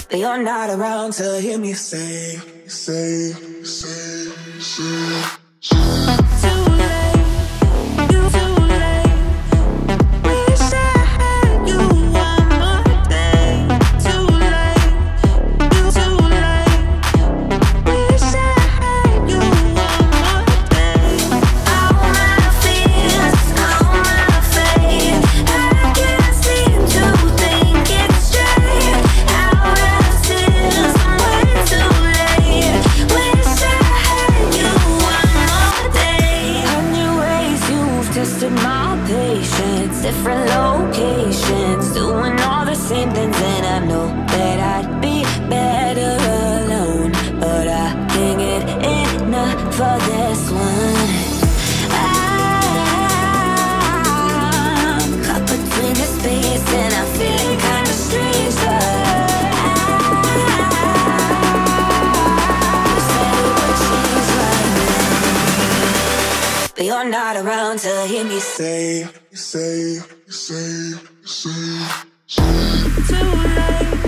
but you're not around to hear me say. too late, you too late. Wish I had you one more day. Too late, you too late. Wish I had you one more day. All my fears, all my faith, I can't seem to think it straight. Out of tears, I'm way too late. Wish I had you one more day. 100 ways you've tested my patience, different locations, doing all the same things, and I know that I'd be better alone, but I can't get enough for this one. I'm caught between the space and I'm feeling kinda strange, but you said it would change right now, but you're not around to hear me say. Say. Too late.